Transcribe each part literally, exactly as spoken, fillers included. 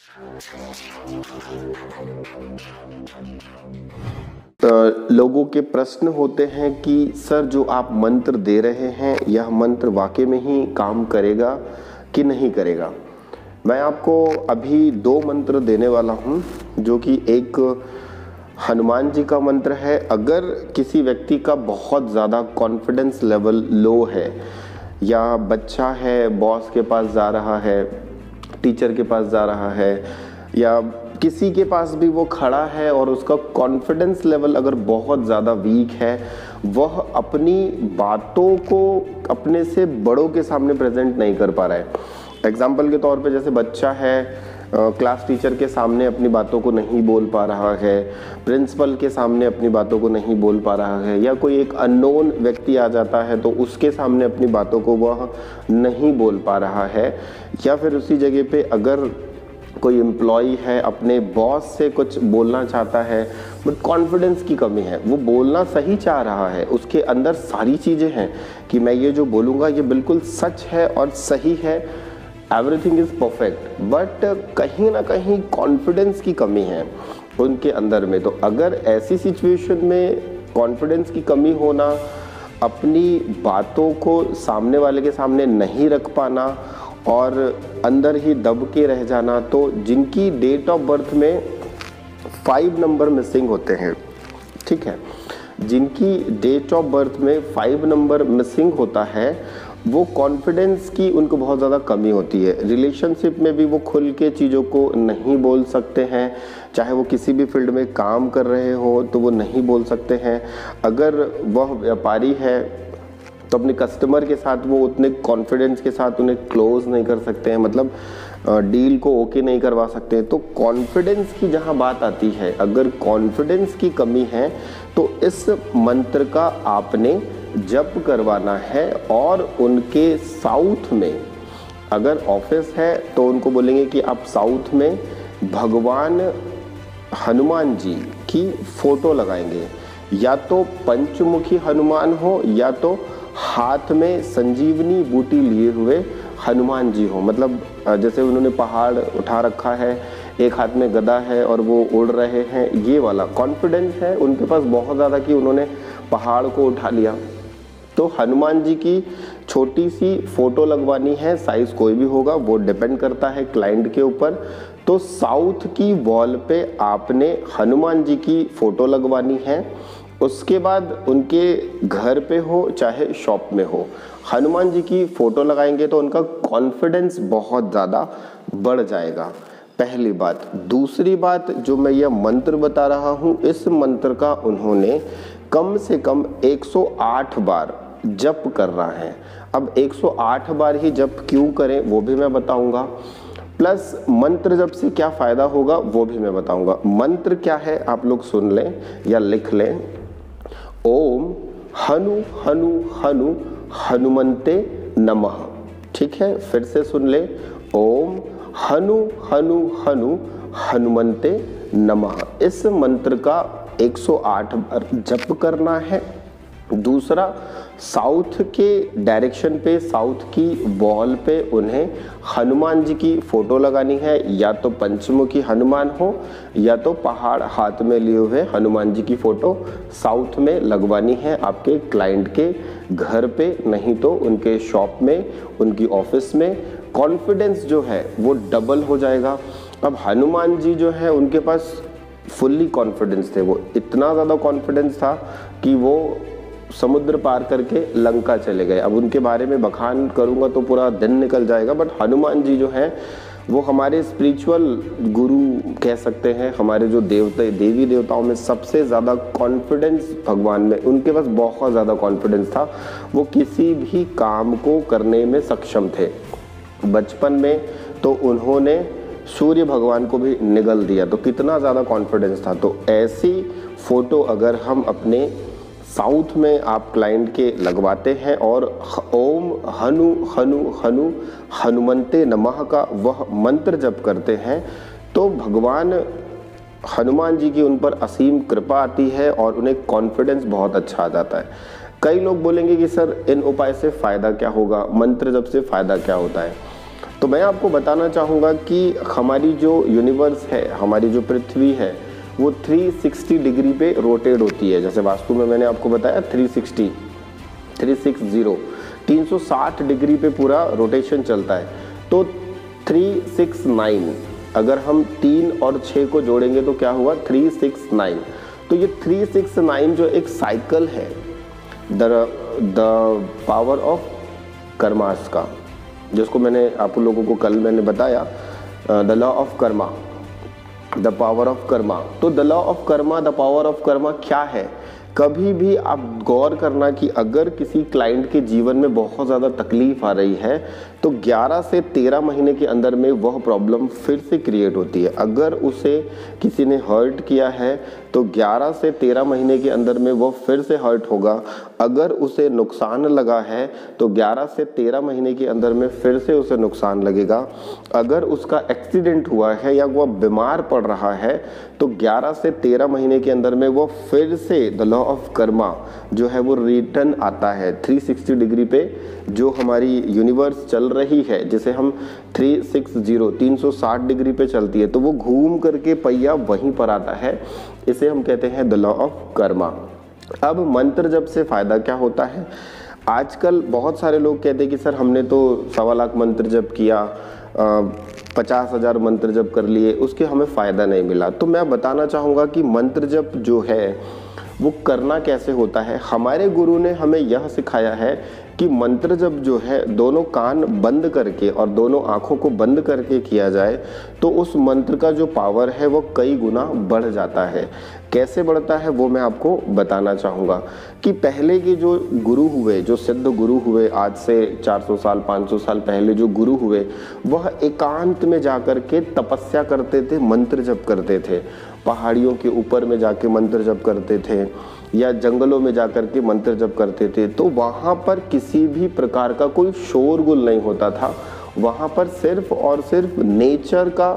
तो लोगों के प्रश्न होते हैं कि सर जो आप मंत्र दे रहे हैं यह मंत्र वाकई में ही काम करेगा कि नहीं करेगा। मैं आपको अभी दो मंत्र देने वाला हूं, जो कि एक हनुमान जी का मंत्र है। अगर किसी व्यक्ति का बहुत ज़्यादा कॉन्फिडेंस लेवल लो है, या बच्चा है बॉस के पास जा रहा है, टीचर के पास जा रहा है, या किसी के पास भी वो खड़ा है और उसका कॉन्फिडेंस लेवल अगर बहुत ज़्यादा वीक है, वह अपनी बातों को अपने से बड़ों के सामने प्रेजेंट नहीं कर पा रहा है। एग्जाम्पल के तौर पे जैसे बच्चा है, क्लास टीचर के सामने अपनी बातों को नहीं बोल पा रहा है, प्रिंसिपल के सामने अपनी बातों को नहीं बोल पा रहा है, या कोई एक अननोन व्यक्ति आ जाता है तो उसके सामने अपनी बातों को वह नहीं बोल पा रहा है, या फिर उसी जगह पे अगर कोई एम्प्लॉई है अपने बॉस से कुछ बोलना चाहता है बट कॉन्फिडेंस की कमी है, वो बोलना सही चाह रहा है, उसके अंदर सारी चीज़ें हैं कि मैं ये जो बोलूँगा ये बिल्कुल सच है और सही है, एवरीथिंग इज़ परफेक्ट, बट कहीं ना कहीं कॉन्फिडेंस की कमी है उनके अंदर में। तो अगर ऐसी सिचुएशन में कॉन्फिडेंस की कमी होना, अपनी बातों को सामने वाले के सामने नहीं रख पाना और अंदर ही दब के रह जाना, तो जिनकी डेट ऑफ बर्थ में फाइव नंबर मिसिंग होते हैं, ठीक है, जिनकी डेट ऑफ बर्थ में फाइव नंबर मिसिंग होता है, वो कॉन्फिडेंस की उनको बहुत ज़्यादा कमी होती है। रिलेशनशिप में भी वो खुल के चीज़ों को नहीं बोल सकते हैं, चाहे वो किसी भी फील्ड में काम कर रहे हो तो वो नहीं बोल सकते हैं। अगर वह व्यापारी है तो अपने कस्टमर के साथ वो उतने कॉन्फिडेंस के साथ उन्हें क्लोज नहीं कर सकते हैं, मतलब डील को ओके नहीं करवा सकते हैं। तो कॉन्फिडेंस की जहाँ बात आती है, अगर कॉन्फिडेंस की कमी है तो इस मंत्र का आपने जप करवाना है। और उनके साउथ में अगर ऑफिस है तो उनको बोलेंगे कि आप साउथ में भगवान हनुमान जी की फोटो लगाएंगे, या तो पंचमुखी हनुमान हो या तो हाथ में संजीवनी बूटी लिए हुए हनुमान जी हो। मतलब जैसे उन्होंने पहाड़ उठा रखा है, एक हाथ में गदा है और वो उड़ रहे हैं, ये वाला कॉन्फिडेंस है उनके पास बहुत ज़्यादा कि उन्होंने पहाड़ को उठा लिया। तो हनुमान जी की छोटी सी फोटो लगवानी है, साइज कोई भी होगा, वो डिपेंड करता है क्लाइंट के ऊपर। तो साउथ की वॉल पे आपने हनुमान जी की फोटो लगवानी है। उसके बाद उनके घर पे हो चाहे शॉप में हो, हनुमान जी की फोटो लगाएंगे तो उनका कॉन्फिडेंस बहुत ज़्यादा बढ़ जाएगा, पहली बात। दूसरी बात, जो मैं यह मंत्र बता रहा हूँ, इस मंत्र का उन्होंने कम से कम एक सौ आठ बार जप करना है। अब एक सौ आठ बार ही जप क्यों करें वो भी मैं बताऊंगा, प्लस मंत्र जप से क्या फ़ायदा होगा वो भी मैं बताऊंगा। मंत्र क्या है आप लोग सुन लें या लिख लें। ओम हनु हनु हनु हनुमंते नमः। ठीक है, फिर से सुन ले। ओम हनु हनु हनु हनुमंते नमः। इस मंत्र का एक सौ आठ बार जप करना है। दूसरा, साउथ के डायरेक्शन पे, साउथ की वॉल पे उन्हें हनुमान जी की फोटो लगानी है, या तो पंचमुखी हनुमान हो या तो पहाड़ हाथ में लिए हुए हनुमान जी की फोटो साउथ में लगवानी है आपके क्लाइंट के घर पे, नहीं तो उनके शॉप में, उनकी ऑफिस में। कॉन्फिडेंस जो है वो डबल हो जाएगा। अब हनुमान जी जो है उनके पास फुल्ली कॉन्फिडेंस थे, वो इतना ज़्यादा कॉन्फिडेंस था कि वो समुद्र पार करके लंका चले गए। अब उनके बारे में बखान करूंगा तो पूरा दिन निकल जाएगा, बट हनुमान जी जो हैं वो हमारे स्पिरिचुअल गुरु कह सकते हैं। हमारे जो देवता देवी देवताओं में सबसे ज़्यादा कॉन्फिडेंस भगवान में, उनके पास बहुत ज़्यादा कॉन्फिडेंस था। वो किसी भी काम को करने में सक्षम थे। बचपन में तो उन्होंने सूर्य भगवान को भी निगल दिया, तो कितना ज़्यादा कॉन्फिडेंस था। तो ऐसी फोटो अगर हम अपने साउथ में आप क्लाइंट के लगवाते हैं और ओम हनु हनु हनु हनुमंते नमः का वह मंत्र जप करते हैं, तो भगवान हनुमान जी की उन पर असीम कृपा आती है और उन्हें कॉन्फिडेंस बहुत अच्छा आ जाता है। कई लोग बोलेंगे कि सर इन उपाय से फ़ायदा क्या होगा, मंत्र जप से फ़ायदा क्या होता है। तो मैं आपको बताना चाहूँगा कि हमारी जो यूनिवर्स है, हमारी जो पृथ्वी है, वो तीन सौ साठ डिग्री पे रोटेट होती है। जैसे वास्तु में मैंने आपको बताया तीन सौ साठ, तीन सौ साठ तीन सौ साठ डिग्री पे पूरा रोटेशन चलता है। तो तीन सौ उनहत्तर, अगर हम तीन और छः को जोड़ेंगे तो क्या हुआ, तीन सौ उनहत्तर। तो ये तीन सौ उनहत्तर जो एक साइकिल है the the power of karmas का, जिसको मैंने आप लोगों को कल मैंने बताया, the law of karma, the power of karma. तो the law of karma, the power of karma क्या है? कभी भी आप गौर करना कि अगर किसी क्लाइंट के जीवन में बहुत ज़्यादा तकलीफ आ रही है तो ग्यारह से तेरह महीने के अंदर में वह प्रॉब्लम फिर से क्रिएट होती है। अगर उसे किसी ने हर्ट किया है तो ग्यारह से तेरह महीने के अंदर में वह फिर से हर्ट होगा। अगर उसे नुकसान लगा है तो ग्यारह से तेरह महीने के अंदर में फिर से उसे नुकसान लगेगा। अगर उसका एक्सीडेंट हुआ है या वह बीमार पड़ रहा है तो ग्यारह से तेरह महीने के अंदर में वो फिर से द लॉ ऑफ कर्मा जो है वो रिटर्न आता है। तीन सौ साठ डिग्री पे जो हमारी यूनिवर्स चल रही है, जिसे हम तीन सौ साठ तीन सौ साठ डिग्री पे चलती है, तो वो घूम करके पहिया वहीं पर आता है। इसे हम कहते हैं द लॉ ऑफ कर्मा। अब मंत्र जप से फ़ायदा क्या होता है? आजकल बहुत सारे लोग कहते हैं कि सर हमने तो सवा लाख मंत्र जप किया, पचास हज़ार मंत्र जप कर लिए, उसके हमें फ़ायदा नहीं मिला। तो मैं बताना चाहूँगा कि मंत्र जप जो है वो करना कैसे होता है। हमारे गुरु ने हमें यह सिखाया है कि मंत्र जप जो है दोनों कान बंद करके और दोनों आँखों को बंद करके किया जाए तो उस मंत्र का जो पावर है वो कई गुना बढ़ जाता है। कैसे बढ़ता है वो मैं आपको बताना चाहूँगा कि पहले के जो गुरु हुए, जो सिद्ध गुरु हुए, आज से चार सौ साल पाँच सौ साल पहले जो गुरु हुए, वह एकांत में जाकर के तपस्या करते थे, मंत्र जप करते थे। पहाड़ियों के ऊपर में जाके मंत्र जप करते थे या जंगलों में जाकर के मंत्र जप करते थे। तो वहाँ पर किसी भी प्रकार का कोई शोरगुल नहीं होता था, वहाँ पर सिर्फ और सिर्फ नेचर का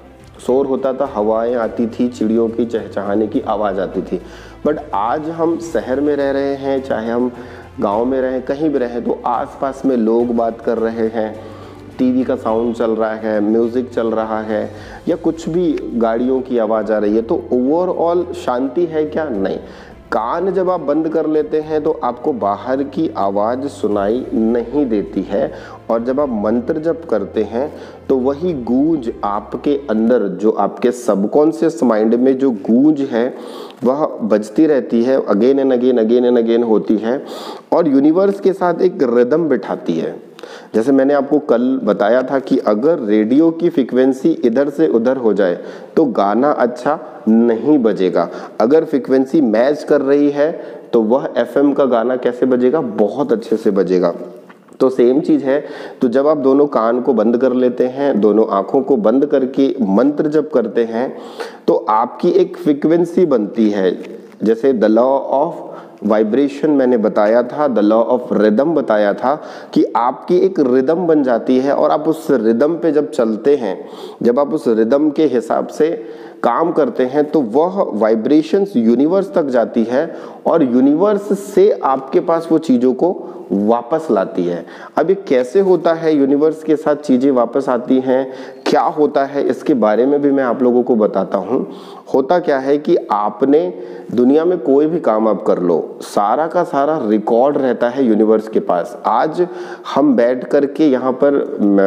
शोर होता था, हवाएं आती थी, चिड़ियों की चहचहाने की आवाज़ आती थी। बट आज हम शहर में रह रहे हैं, चाहे हम गांव में रहें, कहीं भी रहें, तो आसपास में लोग बात कर रहे हैं, टीवी का साउंड चल रहा है, म्यूज़िक चल रहा है या कुछ भी गाड़ियों की आवाज़ आ रही है। तो ओवरऑल शांति है क्या? नहीं। कान जब आप बंद कर लेते हैं तो आपको बाहर की आवाज़ सुनाई नहीं देती है, और जब आप मंत्र जप करते हैं तो वही गूंज आपके अंदर, जो आपके सबकॉन्शियस माइंड में जो गूंज है वह बजती रहती है, again and again again and again होती है और यूनिवर्स के साथ एक रिदम बिठाती है। जैसे मैंने आपको कल बताया था कि अगर रेडियो की फ्रीक्वेंसी इधर से उधर हो जाए तो गाना अच्छा नहीं बजेगा। अगर फ्रीक्वेंसी मैच कर रही है तो वह एफएम का गाना कैसे बजेगा? बहुत अच्छे से बजेगा। तो सेम चीज़ है। तो जब आप दोनों कान को बंद कर लेते हैं, दोनों आँखों को बंद करके मंत्र जप करते हैं तो आपकी एक फ्रीक्वेंसी बनती है। जैसे द लॉ ऑफ वाइब्रेशन मैंने बताया था, द लॉ ऑफ रिदम बताया था कि आपकी एक रिदम बन जाती है और आप उस रिदम पे जब चलते हैं, जब आप उस रिदम के हिसाब से काम करते हैं तो वह वाइब्रेशंस यूनिवर्स तक जाती है और यूनिवर्स से आपके पास वो चीज़ों को वापस लाती है। अब ये कैसे होता है, यूनिवर्स के साथ चीज़ें वापस आती हैं, क्या होता है, इसके बारे में भी मैं आप लोगों को बताता हूँ। होता क्या है कि आपने दुनिया में कोई भी काम आप कर लो, सारा का सारा रिकॉर्ड रहता है यूनिवर्स के पास। आज हम बैठ करके यहाँ पर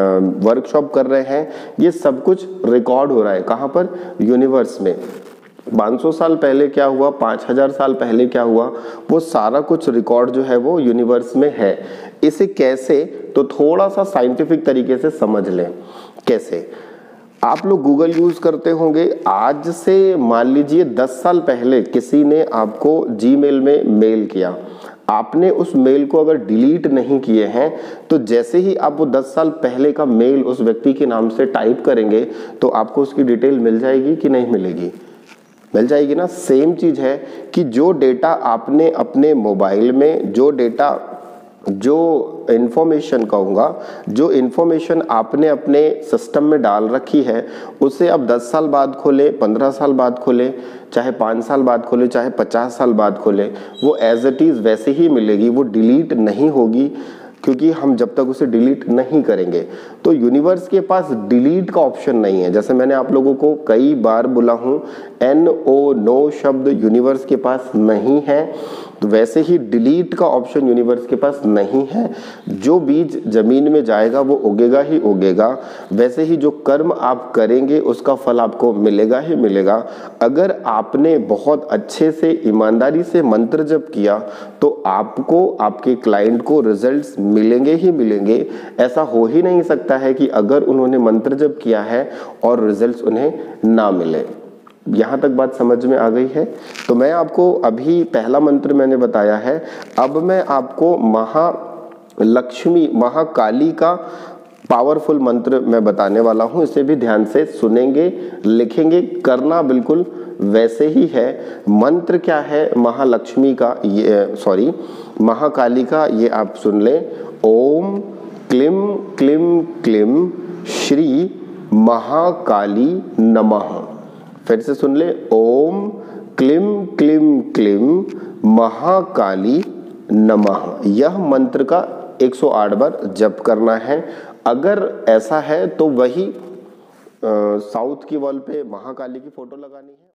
वर्कशॉप कर रहे हैं, ये सब कुछ रिकॉर्ड हो रहा है। कहाँ पर? यूनिवर्स में। पाँच सौ साल पहले क्या हुआ, पाँच हज़ार साल पहले क्या हुआ, वो सारा कुछ रिकॉर्ड जो है वो यूनिवर्स में है। इसे कैसे, तो थोड़ा सा साइंटिफिक तरीके से समझ लें। कैसे? आप लोग गूगल यूज़ करते होंगे। आज से मान लीजिए दस साल पहले किसी ने आपको जीमेल में मेल किया, आपने उस मेल को अगर डिलीट नहीं किए हैं तो जैसे ही आप वो दस साल पहले का मेल उस व्यक्ति के नाम से टाइप करेंगे तो आपको उसकी डिटेल मिल जाएगी कि नहीं मिलेगी? मिल जाएगी ना। सेम चीज़ है कि जो डेटा आपने अपने मोबाइल में, जो डेटा, जो इन्फॉर्मेशन कहूँगा, जो इन्फॉर्मेशन आपने अपने सिस्टम में डाल रखी है, उसे अब दस साल बाद खोले, पंद्रह साल बाद खोले, चाहे पाँच साल बाद खोले, चाहे पचास साल बाद खोले, वो एज इट इज़ वैसे ही मिलेगी, वो डिलीट नहीं होगी। क्योंकि हम जब तक उसे डिलीट नहीं करेंगे। तो यूनिवर्स के पास डिलीट का ऑप्शन नहीं है। जैसे मैंने आप लोगों को कई बार बोला हूं, एन ओ नो शब्द यूनिवर्स के पास नहीं है, तो वैसे ही डिलीट का ऑप्शन यूनिवर्स के पास नहीं है। जो बीज जमीन में जाएगा वो उगेगा ही उगेगा। वैसे ही जो कर्म आप करेंगे उसका फल आपको मिलेगा ही मिलेगा। अगर आपने बहुत अच्छे से ईमानदारी से मंत्र जप किया तो आपको, आपके क्लाइंट को रिजल्ट्स मिलेंगे ही मिलेंगे। ऐसा हो ही नहीं सकता है कि अगर उन्होंने मंत्र जप किया है और रिजल्ट्स उन्हें ना मिले। यहाँ तक बात समझ में आ गई है? तो मैं आपको अभी पहला मंत्र मैंने बताया है, अब मैं आपको महालक्ष्मी, महाकाली का पावरफुल मंत्र मैं बताने वाला हूँ। इसे भी ध्यान से सुनेंगे, लिखेंगे, करना बिल्कुल वैसे ही है। मंत्र क्या है महालक्ष्मी का, ये सॉरी महाकाली का, ये आप सुन लें। ओम क्लीम क्लीम क्लीम श्री महाकाली नमः। फिर से सुन ले, ओम क्लीम क्लीम क्लीम महाकाली नमः। यह मंत्र का एक सौ आठ बार जप करना है। अगर ऐसा है तो वही साउथ की वॉल पे महाकाली की फोटो लगानी है।